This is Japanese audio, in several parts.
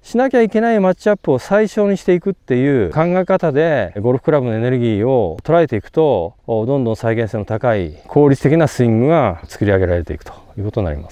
しなきゃいけないマッチアップを最小にしていくっていう考え方でゴルフクラブのエネルギーを捉えていくと、どんどん再現性の高い効率的なスイングが作り上げられていくということになります。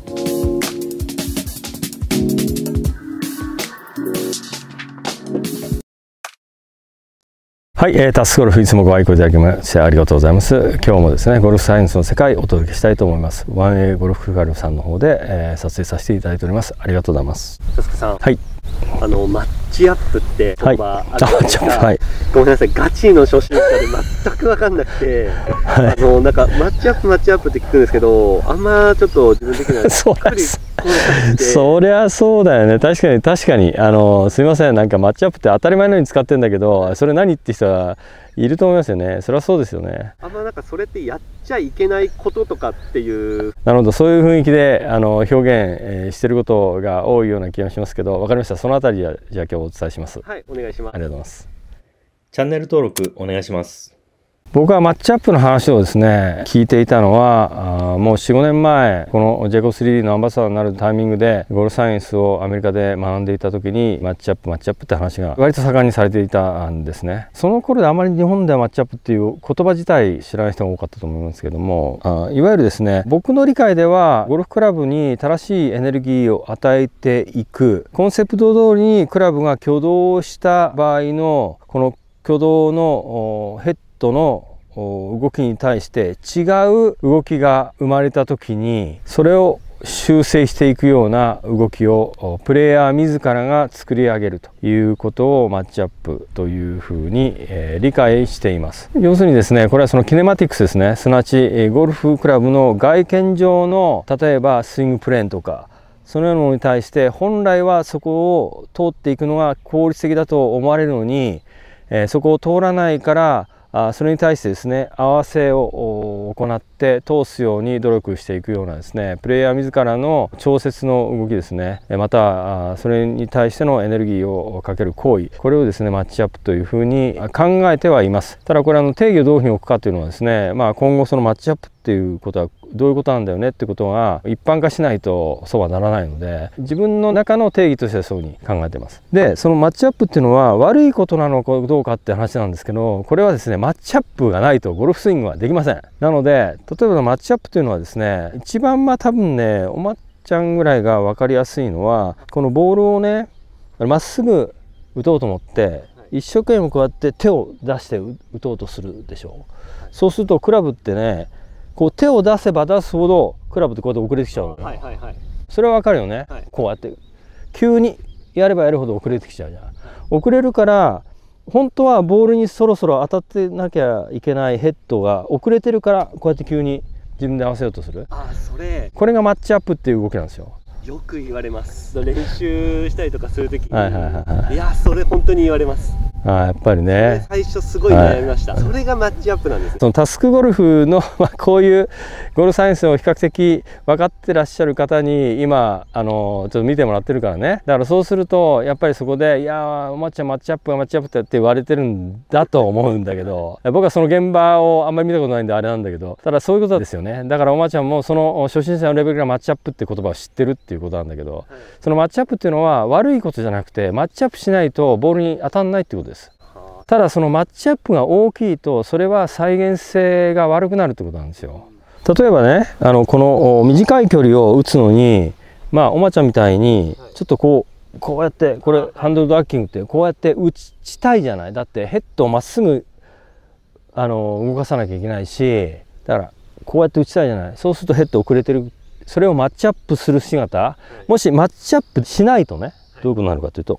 はい、タスクゴルフいつもご愛顧いただきましてありがとうございます。今日もですね、ゴルフサイエンスの世界をお届けしたいと思います。1A ゴルフクラブさんの方で、撮影させていただいております。ありがとうございます。 タスクさん、 はい。 マッチアップって言葉あるじゃないですか。はい、ごめんなさい、ガチの初心者で全く分かんなくて、はい、なんかマッチアップって聞くんですけど、あんまちょっと自分的にはそりゃそうだよね。確かにすみません、なんかマッチアップって当たり前のように使ってんだけど、それ何って人はいると思いますよね。それはそうですよね。 あんまなんかそれってやっちゃいけないこととかっていう。 なるほど、そういう雰囲気で表現、してることが多いような気がしますけど、わかりました。そのあたりじゃあ今日お伝えします。 はい、お願いします。 ありがとうございます。 チャンネル登録お願いします。 僕はマッチアップの話をですね聞いていたのはもう 4,5 年前、このジェイコブ 3D のアンバサダーになるタイミングでゴルフサイエンスをアメリカで学んでいた時にマッチアップって話が割と盛んにされていたんですね。その頃であまり日本ではマッチアップっていう言葉自体知らない人が多かったと思いますけども、いわゆるですね、僕の理解ではゴルフクラブに正しいエネルギーを与えていくコンセプト通りにクラブが挙動した場合のこの挙動のヘッドの動きに対して違う動きが生まれた時にそれを修正していくような動きをプレイヤー自らが作り上げるということをマッチアップというふうに理解しています。要するにですね、これはそのキネマティクスですね。すなわちゴルフクラブの外見上の例えばスイングプレーンとかそのようなものに対して本来はそこを通っていくのが効率的だと思われるのにそこを通らないからそれに対してですね合わせを行って通すように努力していくようなですねプレイヤー自らの調節の動きですね、またそれに対してのエネルギーをかける行為、これをですねマッチアップというふうに考えてはいます。ただこれ定義をどういうふうに置くかというのはですね、今後そのマッチアップっていうことはどういうことなんだよねってことが一般化しないとそうはならないので、自分の中の定義としてはそういうふうに考えています。でそのマッチアップっていうのは悪いことなのかどうかって話なんですけど、これはですねマッチアップがないとゴルフスイングはできません。なので例えばマッチアップというのはですね、一番多分ねおまっちゃんぐらいが分かりやすいのは、このボールをねまっすぐ打とうと思って一生懸命こうやって手を出して打とうとするでしょ。そうするとクラブってねこう手を出せば出すほどクラブってこうやって遅れてきちゃうの。それはわかるよね、はい、こうやって急にやればやるほど遅れてきちゃうじゃん。遅れるから本当はボールにそろそろ当たってなきゃいけないヘッドが遅れてるからこうやって急に自分で合わせようとする。これがマッチアップっていう動きなんですよ。 よく言われます。練習したりとかするときに、いやそれ本当に言われます。 やっぱりね、 最初すごい悩みました、それがマッチアップなんです。 そのタスクゴルフのこういうゴルフサイエンスを比較的分かってらっしゃる方に今ちょっと見てもらってるからね。だからそうするとやっぱりそこで「いやおまっちゃんマッチアップって言われてるんだと思うんだけど、僕はその現場をあんまり見たことないんであれなんだけど、ただそういうことですよね。だからおまっちゃんもその初心者のレベルからマッチアップって言葉を知ってるっていうことなんだけど、そのマッチアップっていうのは悪いことじゃなくて、マッチアップしないとボールに当たんないっていうことです。ただそのマッチアップが大きいとそれは再現性が悪くなるってことなんですよ。例えばねこの短い距離を打つのにおまちゃんみたいにちょっとこうやってこれハンドルドラッキングってこうやって打ちたいじゃない。だってヘッドをまっすぐ動かさなきゃいけないし、だからこうやって打ちたいじゃない。そうするとヘッド遅れてる。それをマッチアップする姿、もしマッチアップしないとねどういうことになるかというと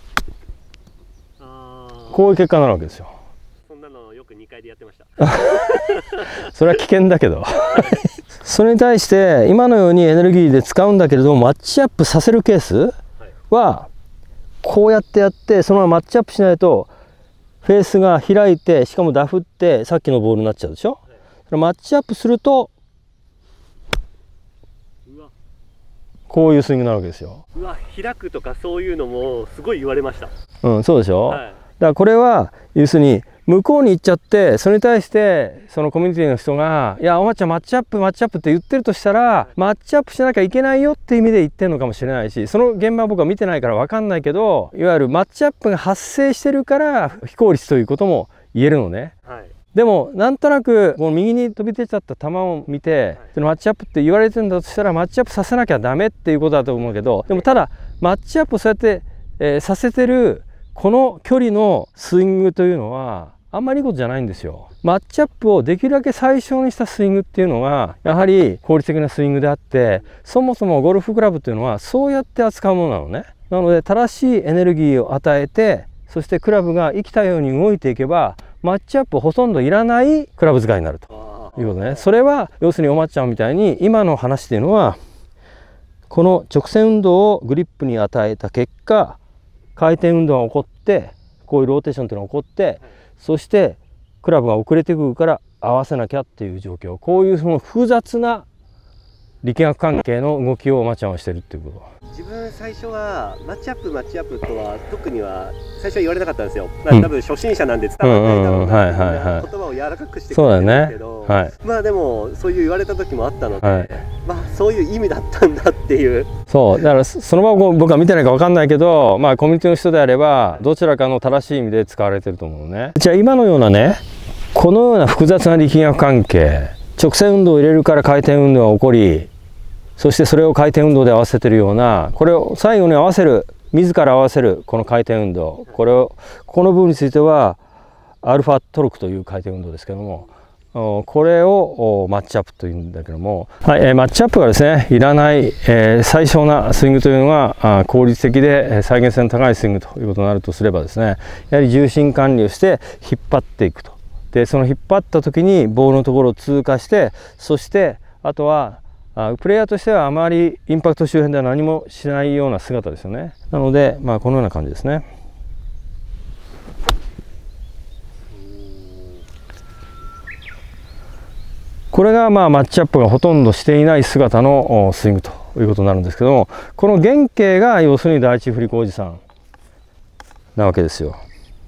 こういう結果になるわけですよ。 そんなのよく2階でやってました。 それは危険だけどそれに対して今のようにエネルギーで使うんだけれども、マッチアップさせるケースはこうやってやってそのままマッチアップしないとフェースが開いて、しかもダフってさっきのボールになっちゃうでしょ。マッチアップするとこういうスイングになるわけですよ。 開くとかそういうのもすごい言われました。 そうでしょ。だからこれは要するに向こうに行っちゃって、それに対してそのコミュニティの人が「いやおまちゃんマッチアップマッチアップ」って言ってるとしたら、マッチアップしなきゃいけないよっていう意味で言ってるのかもしれないし、その現場は僕は見てないから分かんないけど、いわゆるマッチアップが発生してるから非効率ということも言えるのね。 はい、 でもなんとなくこの右に飛び出ちゃった球を見て、そのマッチアップって言われてるんだとしたら、マッチアップさせなきゃダメっていうことだと思うけど、でもただマッチアップをそうやって、させてるこの距離のスイングというのはあんまりいいことじゃないんですよ。マッチアップをできるだけ最小にしたスイングっていうのがやはり効率的なスイングであって、そもそもゴルフクラブっていうのはそうやって扱うものなのね。なので正しいエネルギーを与えて、そしてクラブが生きたように動いていけば、マッチアップほとんどいらないクラブ使いになるということね。それは要するにおまっちゃんみたいに今の話っていうのは、この直線運動をグリップに与えた結果、回転運動が起こって、こういうローテーションっていうのが起こって、そしてクラブが遅れてくるから合わせなきゃっていう状況、こういうその複雑な力学関係の動きをおまちゃんはしてるっていうこと。 自分最初はマッチアップマッチアップとは特には最初は言われなかったんですよ。多分初心者なんで伝わってないだろうな、言葉を柔らかくしてくれるんですけど、まあでもそういう言われた時もあったので、まあそういう意味だったんだっていう。 そうだからそのまま僕は見てないか分かんないけど、まあコミュニティの人であればどちらかの正しい意味で使われてると思うね。じゃあ今のようなね、このような複雑な力学関係、直線運動を入れるから回転運動が起こり、そしてそれを回転運動で合わせてるような、これを最後に合わせる、自ら合わせるこの回転運動、この部分についてはアルファトルクという回転運動ですけども、これをマッチアップというんだけども、はい、マッチアップがですねいらない、最小なスイングというのが効率的で再現性の高いスイングということになるとすればですね、やはり重心管理をして引っ張っていくと。でその引っ張った時にボールのところを通過して、そしてあとはプレイヤーとしてはあまりインパクト周辺では何もしないような姿ですよね。なのでまあこのような感じですね。これがまあマッチアップがほとんどしていない姿のスイングということになるんですけども、この原型が要するに第一振り子おじさんなわけですよ。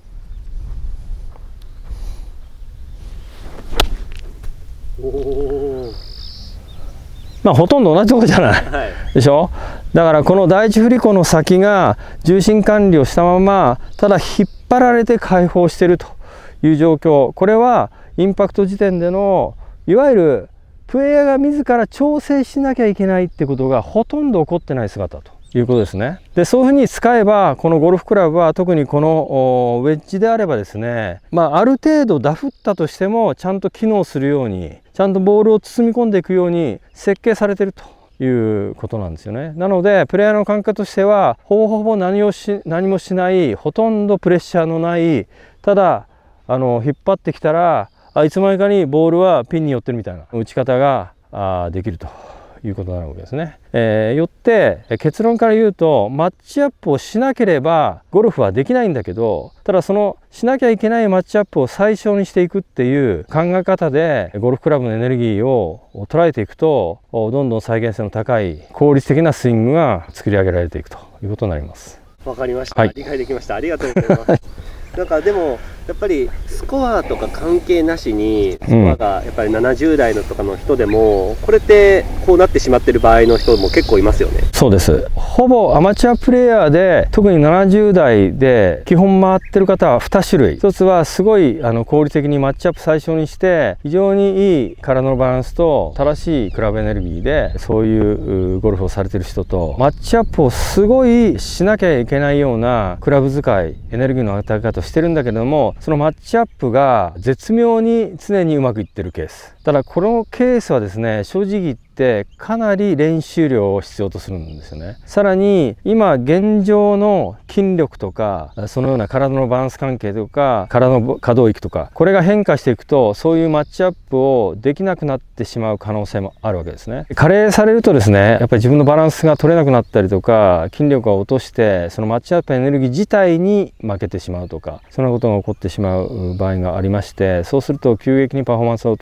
まあほとんど同じところじゃない、はい、でしょ。だからこの第一振り子の先が重心管理をしたままただ引っ張られて解放しているという状況、これはインパクト時点でのいわゆるプレイヤーが自ら調整しなきゃいけないってことがほとんど起こってない姿ということですね。でそういうふうに使えば、このゴルフクラブは特にこのウェッジであればですね、ある程度ダフったとしてもちゃんと機能するように、ちゃんとボールを包み込んでいくように設計されているということなんですよね。なのでプレイヤーの感覚としてはほぼ何もしない、ほとんどプレッシャーのない、ただ引っ張ってきたらいつの間にかにボールはピンに寄ってるみたいな打ち方ができるということになるわけですね。よって結論から言うと、マッチアップをしなければゴルフはできないんだけど、ただそのしなきゃいけないマッチアップを最小にしていくっていう考え方でゴルフクラブのエネルギーを捉えていくと、どんどん再現性の高い効率的なスイングが作り上げられていくということになります。 わかりました、はい、理解できました。ありがとうございますなんかでもやっぱりスコアとか関係なしに、スコアがやっぱり70代のとかの人でも、これってこうなってしまってる場合の人も結構いますよね。 そうです。ほぼアマチュアプレイヤーで特に70代で基本回ってる方は2種類。一つはすごい効率的にマッチアップ最小にして非常にいい体のバランスと正しいクラブエネルギーでそういうゴルフをされてる人と、マッチアップをすごいしなきゃいけないようなクラブ使い、エネルギーの与え方をしてるんだけども、そのマッチアップが絶妙に常にうまくいってるケース。ただこのケースはですね、正直言ってかなり練習量を必要とするんですよね。さらに今現状の筋力とかそのような体のバランス関係とか体の可動域とか、これが変化していくとそういうマッチアップをできなくなってしまう可能性もあるわけですね。加齢されるとですね、やっぱり自分のバランスが取れなくなったりとか、筋力を落としてそのマッチアップエネルギー自体に負けてしまうとか、そんなことが起こってしまう場合がありまして、そうすると急激にパフォーマンスが落とされる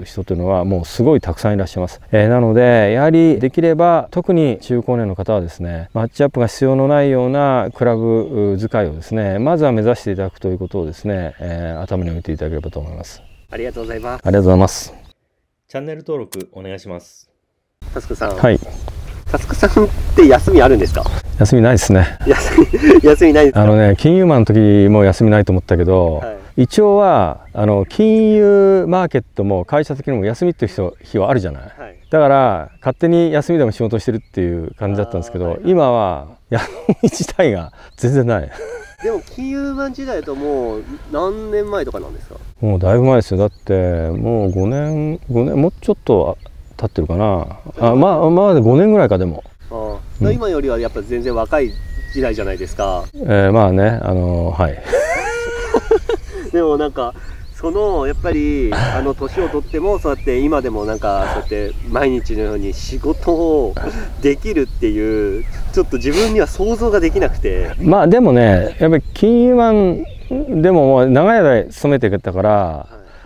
る人というのはもうすごいたくさんいらっしゃいます。なのでやはりできれば特に中高年の方はですね、マッチアップが必要のないようなクラブ使いをですね、まずは目指していただくということをですね、頭に置いていただければと思います。 ありがとうございます。 ありがとうございます。 チャンネル登録お願いします。 タスクさん。 はい。 タスクさんって休みあるんですか？ 休みないですね。 休みないですか？ 金融マンの時も休みないと思ったけど、はい、一応は金融マーケットも会社的にも休みっていう日はあるじゃない、はい、だから勝手に休みでも仕事してるっていう感じだったんですけど、はいはい、今は休み自体が全然ない。 でも金融マン時代だともう何年前とかなんですか？もうだいぶ前ですよ。だってもう5年もうちょっと経ってるかな。まあ5年ぐらいか。でも今よりはやっぱ全然若い時代じゃないですか。 まあね、はい。 でもなんかやっぱり年を取ってもそうやって今でもなんかそうやって毎日のように仕事をできるっていうちょっと自分には想像ができなくて。 まあでもね、やっぱり金融マンでももう長い間勤めてたから、はい、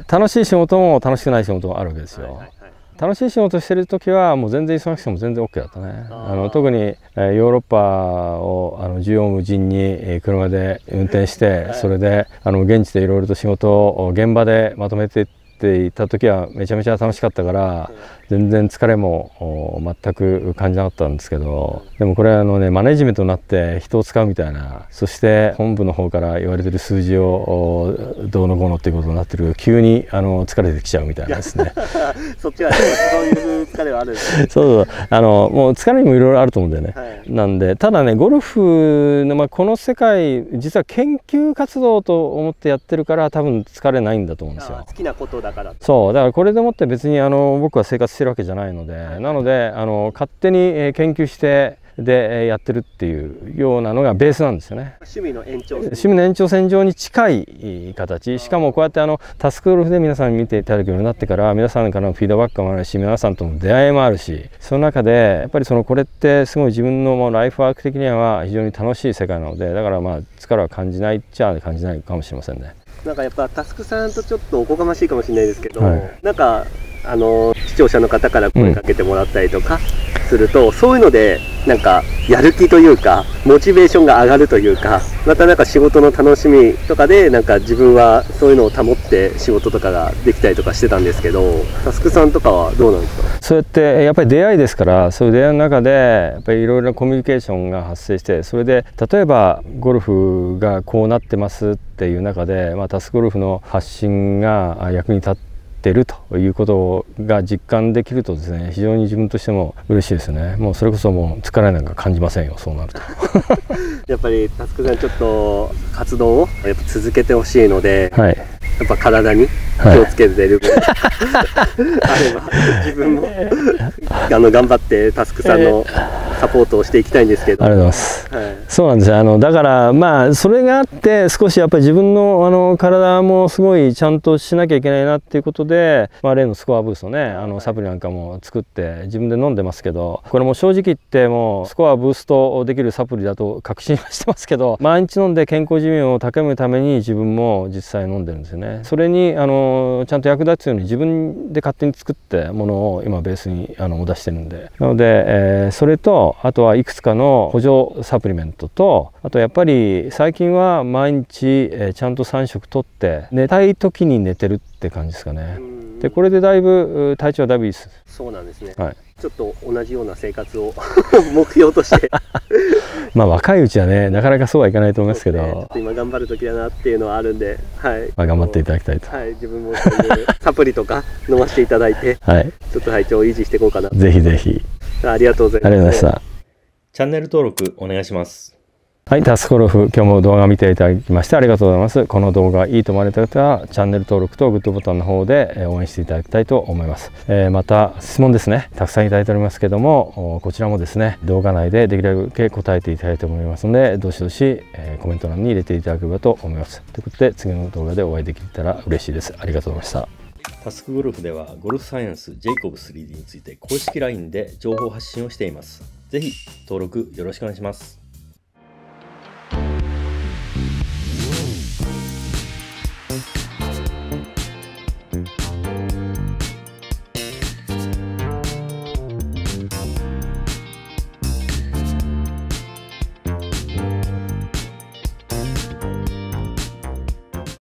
楽しい仕事も楽しくない仕事もあるわけですよ。楽しい仕事してる時はもう全然忙しくても全然 OK だったね。特にヨーロッパを縦横無尽に車で運転して、それで現地でいろいろと仕事を現場でまとめていった時はめちゃめちゃ楽しかったから、全然疲れも全く感じなかったんですけど、でもこれマネジメントになって人を使うみたいな、そして本部の方から言われてる数字をどうのこうのっていうことになってる、急に疲れてきちゃうみたいなですね。 そっちはそういう疲れはあるんですね。 そうもう疲れにもいろいろあると思うんだよね、はい、なんでただね、ゴルフの、この世界実は研究活動と思ってやってるから多分疲れないんだと思うんですよ。 好きなことだから。 そうだからこれでもって別に僕は生活してるわけじゃないので、なので勝手に研究してでやってるっていうようなのがベースなんですよね。 趣味の延長線上に近い形。しかもこうやってタスクゴルフで皆さんに見ていただくようになってから、皆さんからのフィードバックもあるし、皆さんとの出会いもあるし、その中でやっぱりこれってすごい自分のライフワーク的には非常に楽しい世界なので、だから疲れは感じないっちゃ感じないかもしれませんね。 なんかやっぱタスクさんとちょっとおこがましいかもしれないですけど、はい、なんか視聴者の方から声かけてもらったりとかすると、そういうのでなんかやる気というかモチベーションが上がるというか、またなんか仕事の楽しみとかでなんか自分はそういうのを保って仕事とかができたりとかしてたんですけど、タスクさんとかはどうなんですか？ そうやってやっぱり出会いですから、そういう出会いの中でやっぱりいろいろなコミュニケーションが発生して、それで例えばゴルフがこうなってますっていう中で、タスクゴルフの発信が役に立ってるということが実感できるとですね、非常に自分としても嬉しいですね。もうそれこそもう疲れなんか感じませんよ、そうなると。 やっぱりタスクさんちょっと活動をやっぱ続けてほしいので、はい、やっぱ体に気をつけてる分、はい、あれば自分も頑張ってタスクさんのサポートをしていきたいんですけど。 ありがとうございます。はい、そうなんですよ。だからそれがあって少しやっぱり自分の体もすごいちゃんとしなきゃいけないなっていうことで、例のスコアブーストね、サプリなんかも作って自分で飲んでますけど、これも正直言ってもうスコアブーストできるサプリだと確信はしてますけど、毎日飲んで健康寿命を高めるために自分も実際飲んでるんですよね。それにちゃんと役立つように自分で勝手に作ってものを今ベースにお出してるんで、なので、それとあとはいくつかの補助サプリメントと、あとやっぱり最近は毎日ちゃんと3食とって寝たい時に寝てるって感じですかね。でこれでだいぶ体調はだいぶいいです。 そうなんですね。 はい、 ちょっと同じような生活を目標として若いうちはねなかなかそうはいかないと思いますけど、 ちょっと今頑張る時だなっていうのはあるんで、はい、 頑張っていただきたいと。 はい、自分もそういうサプリとか飲ませていただいて、はい、ちょっと体調を維持していこうかな。 ぜひぜひ。 ありがとうございます。 ありがとうございました。 チャンネル登録お願いします。 はい、タスクゴルフ、今日も動画を見ていただきましてありがとうございます。この動画いいと思われた方はチャンネル登録とグッドボタンの方で応援していただきたいと思います。また質問ですね、たくさんいただいておりますけども、こちらもですね動画内でできるだけ答えていただきたいと思いますので、どしどしコメント欄に入れていただければと思います。ということで次の動画でお会いできたら嬉しいです。ありがとうございました。 タスクゴルフではゴルフサイエンスジェイコブ 3D について公式 LINE で情報発信をしています。ぜひ登録よろしくお願いします。